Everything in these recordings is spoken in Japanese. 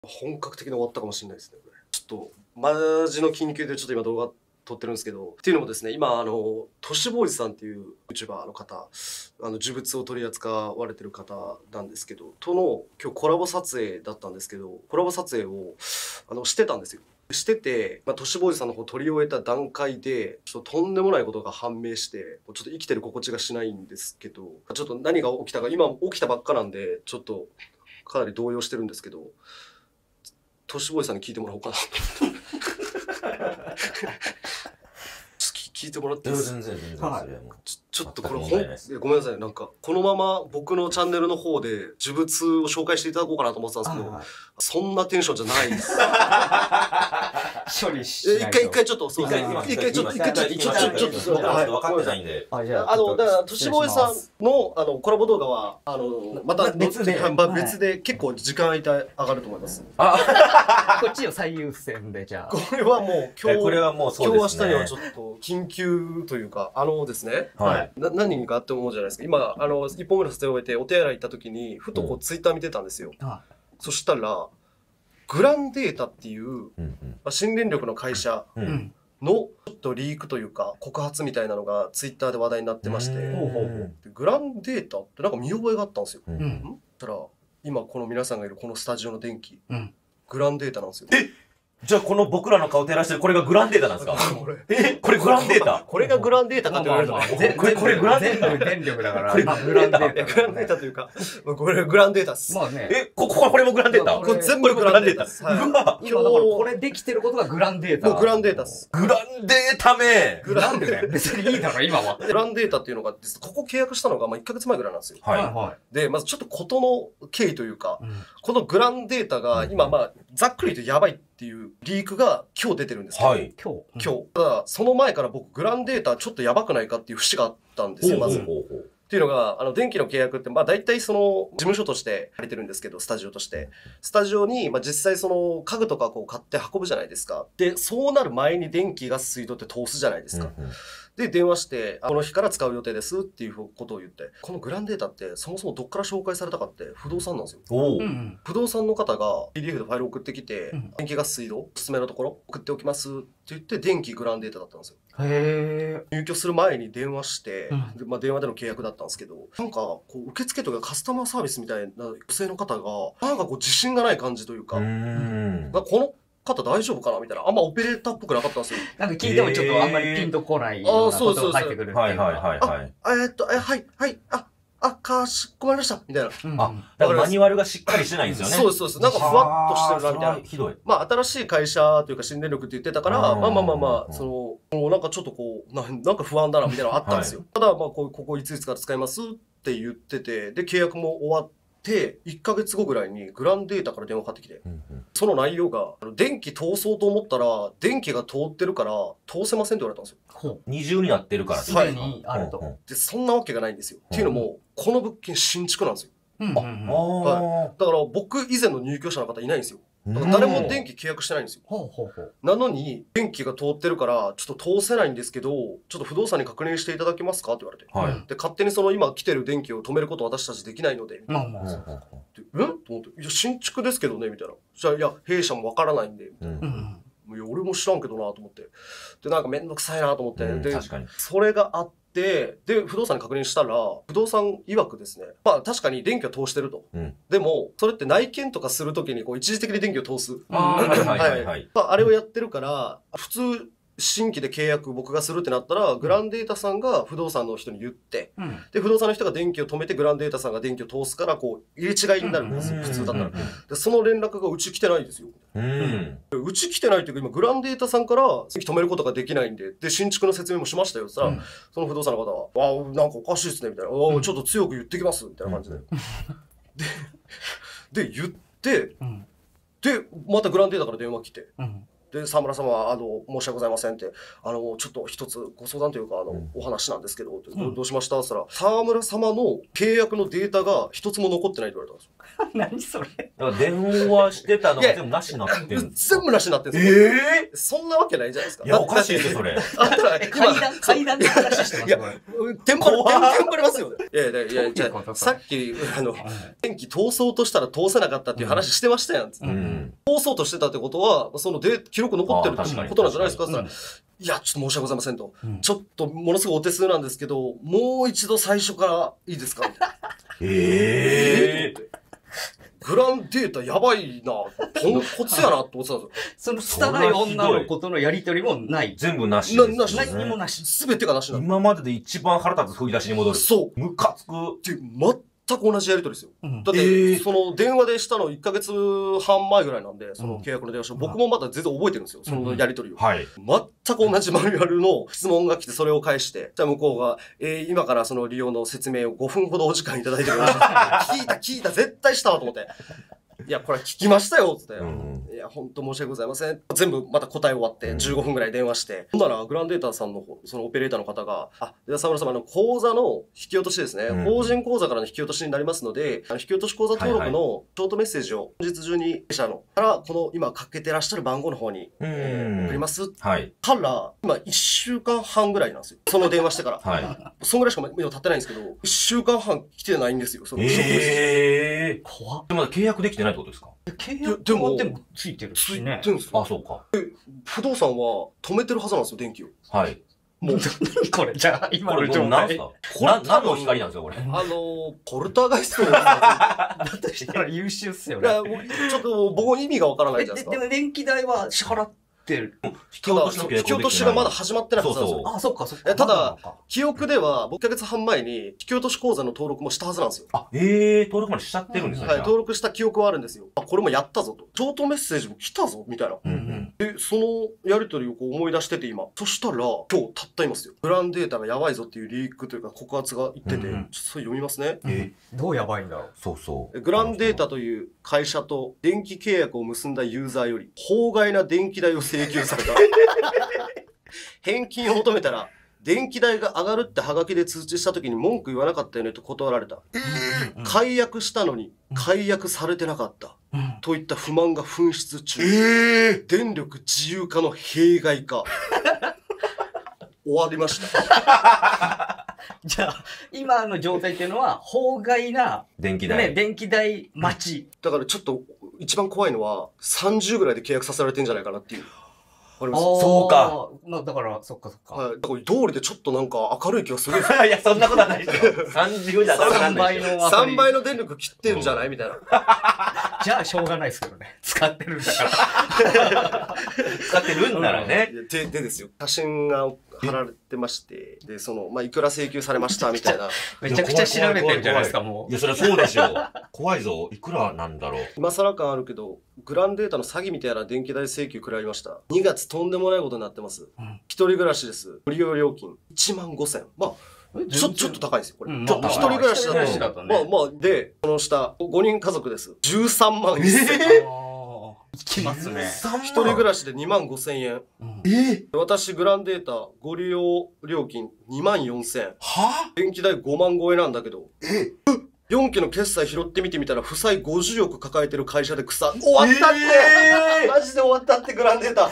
本格的に終わったかもしれないですね。ちょっとマジの緊急でちょっと今動画撮ってるんですけど、っていうのもですね、今都市ボーイズさんっていう YouTuber の方、呪物を取り扱われてる方なんですけど、との今日コラボ撮影だったんですけど、コラボ撮影をしてたんですよ。してて、都市ボーイズさんの方撮り終えた段階でちょっととんでもないことが判明して、ちょっと生きてる心地がしないんですけど、ちょっと何が起きたか、今起きたばっかなんでちょっとかなり動揺してるんですけど、都市ボーイズさんに聞いてもらおうかなと思って。聞いてもらっていいですか？ 全然ちょっとこれごめんなさい、なんかこのまま僕のチャンネルの方で呪物を紹介していただこうかなと思ってたんですけど、そんなテンションじゃないです。 処理しないと。 一回ちょっと、そうですね。一回ちょっと、分かってないんで。 だから都市ボーイズさんのコラボ動画はまた別で結構時間空いて上がると思います。 こっちを最優先でじゃあ。 これはもう今日明日にはちょっと緊急というかですね。何人かあって思うじゃないですか。今1本目の撮影を終えてお手洗い行った時にふとこうツイッター見てたんですよ。そしたらグランデータっていう新電力の会社のちょっとリークというか告発みたいなのがツイッターで話題になってまして、グランデータってなんか見覚えがあったんですよ。そしたら今この皆さんがいるこのスタジオの電気、グランデータなんですよ。 じゃあこの僕らの顔照らしてるこれがグランデータなんですか？これグランデータ？ これがグランデータかって言われると、 これグランデータ？ 全部電力だからグランデータ？ グランデータというか、これグランデータっす。 まあね。 これもグランデータ？ これ全部グランデータっす。 今だからこれできてることがグランデータ。 もうグランデータっす。 グランデータめ。 なんでね。別にいいだろ今は。 グランデータっていうのがここ契約したのが1ヶ月前ぐらいなんですよ。でまずちょっと事の経緯というか、このグランデータが今ざっくり言うとやばいっていうリークが今日出てるんですけど、今日ただその前から僕グランデータちょっとやばくないかっていう節があったんですよ。まずっていうのが電気の契約って大体その事務所として借りてるんですけど、スタジオとしてスタジオに実際その家具とかこう買って運ぶじゃないですか。でそうなる前に電気ガス水道って通すじゃないですか。で電話してこの日から使う予定ですっていうことを言って、このグランデータってそもそもどっから紹介されたかって不動産なんですよ。不動産の方が PDF でファイル送ってきて、電気ガス水道おすすめのところ送っておきますって言って電気グランデータだったんですよ。入居する前に電話して、電話での契約だったんですけど、なんかこう受付とかカスタマーサービスみたいな女性の方がなんかこう自信がない感じというか、この方大丈夫かなみたいな、あんまオペレーターっぽくなかったんですよ。 なんか聞いてもちょっとあんまりピンとこないようなことが入ってくるっていうか。 かしこまりましたみたいな。 だからマニュアルがしっかりしてないんですよね。 そうです。なんかふわっとしてるなみたいな。ひどい。新しい会社というか新電力って言ってたから、そのなんかちょっとこうなんか不安だなみたいなのあったんですよ。ただここいつから使いますって言ってて、で契約も終わって、1ヶ月後ぐらいにグランデータから電話かかってきて、その内容が電気通そうと思ったら電気が通ってるから通せませんって言われたんですよ。 二重になってるからすでにあると。 でそんなわけがないんですよ。っていうのもこの物件新築なんですよ。だから僕以前の入居者の方いないんですよ。誰も電気契約してないんですよ。なのに電気が通ってるからちょっと通せないんですけど、ちょっと不動産に確認していただけますかって言われて、で勝手にその今来てる電気を止めること私たちできないのでみたいな。と思って、いや新築ですけどねみたいな。じゃあいや弊社もわからないんでみたいな。いや俺も知らんけどなと思って、でなんか面倒くさいなと思って、でそれがあって、で不動産に確認したら不動産曰くですね、確かに電気は通してると。でもそれって内見とかするときにこう一時的に電気を通すあれをやってるから、普通新規で契約僕がするってなったらグランデータさんが不動産の人に言って、で不動産の人が電気を止めてグランデータさんが電気を通すからこう入れ違いになるんですよ、普通だったら。でその連絡がうち来てないんですよ。うち来てないっていうか、今グランデータさんから電気止めることができないんで、新築の説明もしましたよって言ったら、その不動産の方は「なんかおかしいですね」みたいな「ちょっと強く言ってきます」みたいな感じでで言って、でまたグランデータから電話来て。で沢村様は申し訳ございませんってちょっと一つご相談というかお話なんですけど、どうしましたって言ったら、沢村様の契約のデータが一つも残ってないって言われたんですよ。 何それ。 だから電話してたのが全部なしになってる。 全部なしになってるんですよ。そんなわけないじゃないですか。 いや、おかしいですよ、それ。 階段で話してますいや、テンパりますよね。いや、じゃあ、さっき、電気通そうとしたら通せなかったっていう話してましたやん。通そうとしてたってことは、その記録残ってるってことなんじゃないですか。いや、ちょっと申し訳ございませんと。ちょっと、ものすごいお手数なんですけど、もう一度最初からいいですかみたいな。グランデータやばいな。ポンコツやなって思ってたんですよ。その拙い女の子とのやりとりもない。 全部なし。 何にもなし。 すべてがなしなの。 今までで一番腹立つ振り出しに戻る。 そう。 ムカつく。 って全く同じやりとりですよ。だって、その電話でしたの1ヶ月半前ぐらいなんで、その契約の電話して、僕もまだ全然覚えてるんですよ。そのやりとりを。 はい。 全く同じマニュアルの質問が来て、それを返して、じゃあ向こうが、今からその利用の説明を5分ほどお時間いただいてください。聞いた、絶対したわと思って。いや、これ聞きましたよつって。いや、本当申し訳ございません。全部また答え終わって、15分ぐらい電話して。ほんなら、グランデータさんの、そのオペレーターの方が、では沢村様、口座の引き落としですね。法人口座からの引き落としになりますので、引き落とし口座登録のショートメッセージを、本日中に、弊社の、からこの今かけてらっしゃる番号の方に、送ります。はい。から、今1週間半ぐらいなんですよ。その電話してから。はい。そんぐらいしか目を立ってないんですけど、1週間半来てないんですよ。そのショートメッセージ。 怖っ。 でまだ契約できてないってことですか？ 契約はでもついてるしね。 ついてるんですよ。 あ、そうか。 不動産は止めてるはずなんですよ、電気を。 はい。 もう、これ、じゃあ、今の状態。 何の光なんですか、これ。 ポルターガイストだとしたら優秀っすよね。 ちょっと僕も意味がわからないじゃないですか。 でも電気代は支払ってる。 引き落としがまだ始まってなかったんですよ。 あ、そっかそっか。 ただ、記憶では、1ヶ月半前に、引き落とし口座の登録もしたはずなんですよ。 登録までしちゃってるんですね。 はい、登録した記憶はあるんですよ。これもやったぞと。ショートメッセージも来たぞ、みたいな。で、そのやりとりをこう思い出してて今。そしたら、今日たったいますよ。グランデータがやばいぞっていうリークというか告発が言ってて、ちょっとそれ読みますね。 どうやばいんだろう。 そうそう。 グランデータという会社と電気契約を結んだユーザーより、法外な電気代を請求された。返金を求めたら、電気代が上がるってハガキで通知した時に文句言わなかったよねと断られた。解約したのに解約されてなかった。といった不満が噴出中。電力自由化の弊害か。終わりました。 じゃあ、今の状態っていうのは、法外な、 電気代。 ね、電気代待ち。 だからちょっと、一番怖いのは、30ぐらいで契約させられてんじゃないかなっていう。 そうか。 まあ、だから、そっかそっか。 はい。だから通りでちょっとなんか明るい気がするんですよ。いや、そんなことはないですよ。30じゃ 3倍の。 3倍の電力切ってんじゃないみたいな。 じゃあ、しょうがないですけどね。使ってるんだから。 使ってるんならね。 でですよ。写真が貼られてまして、で、いくら請求されましたみたいな。 めちゃくちゃ調べてるじゃないですか、もう。 いや、それはそうでしょう。怖いぞ。いくらなんだろう。 今更感あるけど、グランデータの詐欺みたいな電気代請求食らいました。2月とんでもないことになってます。一人暮らしです。無利用料金15,000。まあ、ちょっと高いですよ、これ。一人暮らしだと。まあ、で、この下、5人家族です。13万1000。 きますね。 一人暮らしで25,000円。私、グランデータ、ご利用料金24,000。電気代5万超えなんだけど。4期の決済拾ってみてみたら、負債50億抱えてる会社で草。終わったって、マジで終わったって、グランデータ。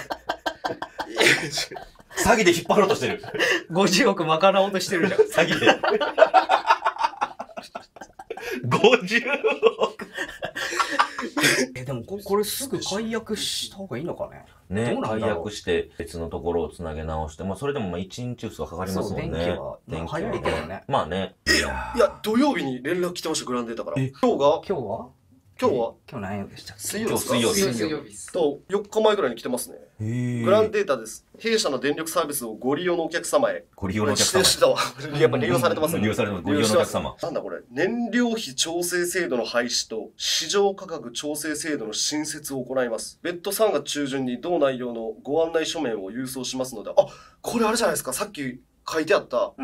詐欺で引っ張ろうとしてる。 50億賄おうとしてるじゃん。 詐欺で。50億でもこれすぐ解約した方がいいのかね。 ね、解約して別のところをつなげ直して、まあそれでも1日2日かかりますもんね。 電気は早いけどね。 まあね。 いや、土曜日に連絡来てました、グランデータから。今日何曜でしたっけ？水曜日と4日前ぐらいに来てますね。グランデータです。弊社の電力サービスをご利用のお客様へ。 ご利用のお客様。 やっぱ利用されてますね。 利用されてます。ご利用のお客様。 なんだこれ。燃料費調整制度の廃止と市場価格調整制度の新設を行います。別途3月中旬に同内容のご案内書面を郵送しますので、これあれじゃないですか。さっき書いてあった。 はい。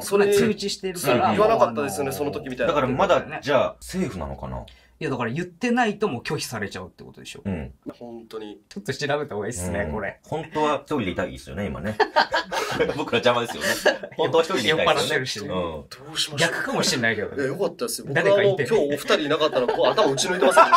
それ通知してるから。 言わなかったですよね、その時みたいな。 だからまだ、じゃあ、セーフなのかな？ いや、だから言ってないともう拒否されちゃうってことでしょ。 本当に。 ちょっと調べた方がいいっすね、これ。 本当は一人でいたいですよね、今ね。 僕ら邪魔ですよね。本当は一人で酔っいたいですよね。 払ってるしね。 どうしましょう。 逆かもしれないけどいや、 ね。 よかったですよ。僕誰かいてはもう今日お二人いなかったら、こう頭打ち抜いてますよ。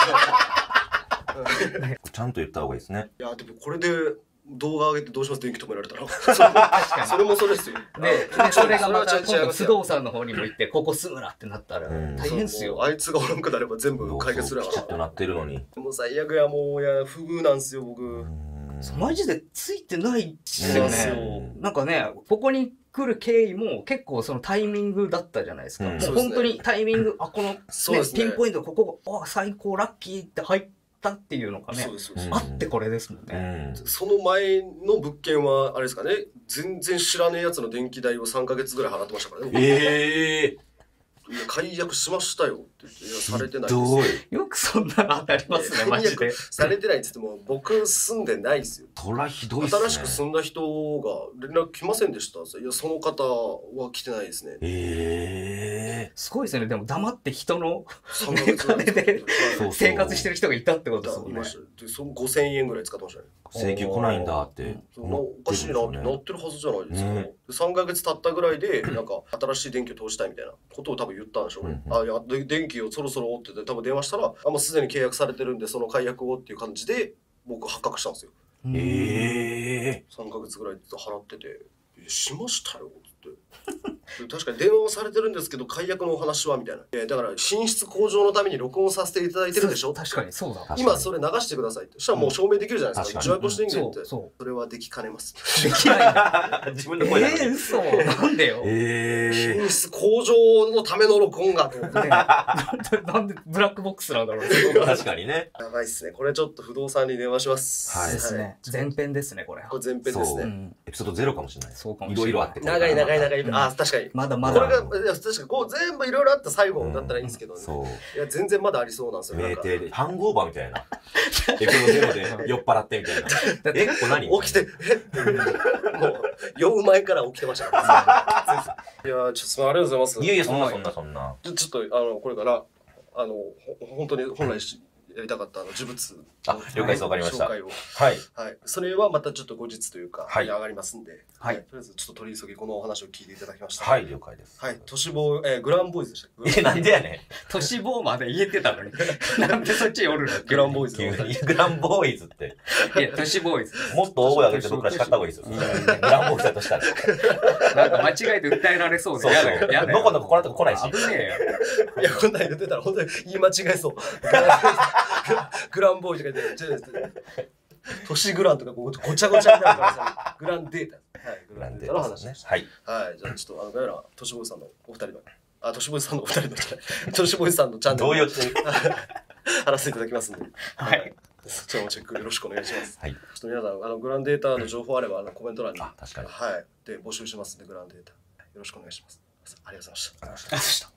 ちゃんと言った方がいいですね。 いや、でもこれで動画上げてどうします電気止められたら。 確かそれもそれですよ。 で、それがまた今度不不動産の方にも行って、ここ住むなってなったら大変っすよ。 あいつがおらんくなれば全部解決するやかきちっとなってるのに。 ら。もう最悪や、もう、いや、不遇なんすよ、僕。 マジでついてないっすよそうね。なんかね、ここに来る経緯も結構そのタイミングだったじゃないですか。もう本当にタイミング、この、ピンポイント、ここ、最高、ラッキーって入ったっていうのがね、あってこれですもんね。 その前の物件は、あれですかね、全然知らねえやつの電気代を3ヶ月ぐらい払ってましたからね。解約しましたよって言って、いや、されてないです。 よくそんなの当たりますね、マジで。 されてないって言っても、僕住んでないですよ。 そらひどいっすね。 新しく住んだ人が連絡来ませんでした。いや、その方は来てないですね。 すごいですね。でも黙って人の金で生活してる人がいたってことですもんね。 その5000円ぐらい使ってましたね。 請求来ないんだっておかしいなってなってるはずじゃないですか。3ヶ月経ったぐらいで、なんか新しい電気を通したいみたいなことを多分言ったんでしょうね。いや、電気をそろそろって言って多分電話したら、もうすでに契約されてるんで、その解約をっていう感じで、僕発覚したんですよ。3ヶ月ぐらい払ってて、しましたよって。確かに電話はされてるんですけど、解約のお話はみたいな。だから品質向上のために録音させていただいてるでしょ。 確かにそうだ。 今それ流してくださいって。そしたらもう証明できるじゃないですか。受話器してんねんって。それはできかねます。 できない。 自分の声だ。 嘘。なんでよ。 品質向上のための録音が。 なんでブラックボックスなんだろう。 確かにね。 やばいっすね。これちょっと不動産に電話します。 はい。ですね。前編ですね、これ。 これ前編ですね。 エピソード0かもしれない。 そうかもしれない。 いろいろあって。 長い。あ、確かに。 まだまだ。 これが、確かにこう全部いろいろあった最後だったらいいんですけどね。いや、全然まだありそうなんですよ。 酩酊で、ハングオーバーみたいな。エピソード0で酔っ払ってみたいな。これ何起きて、もう、酔う前から起きてましたから。いや、ちょっとありがとうございます。 いやいや、そんな。 ちょっと、これから、本当に本来やりたかった呪物了解です、わかりました。 紹介を。 はい。 それはまたちょっと後日というか、 上がりますんで、とりあえずちょっと取り急ぎこのお話を聞いていただきました。 はい、了解です。 はい、都市ボーイ、グランボーイズでした。 なんでやねん。 都市ボーまで言えてたのに。なんでそっち寄るのグランボーイズ。 グランボーイズって。 いや、都市ボーイズ。 もっと大声上げて僕ら叱った方がいいですよ。グランボーイズだとしたら。 なんか間違えて訴えられそうで。 やだよ。どこのこのとこ来ないし。 危ねえよ。いや、こんなん言ってたら本当に言い間違えそう。グランボーイとか言って、都市グランとかごちゃごちゃになるからさ、グランデータ。はい、グランデータの話ね。はい。はい、じゃあちょっと、概要欄、都市ボーイズさんのお二人の、都市ボーイズさんのお二人の、都市ボーイズさんのチャンネル。 動揺してる。 貼らせていただきますんで。 はい。 そちらもチェックよろしくお願いします。 はい。ちょっと皆さん、グランデータの情報あれば、コメント欄に。 確かに。 はい。で、募集しますんで、グランデータ。よろしくお願いします。ありがとうございました。 ありがとうございました。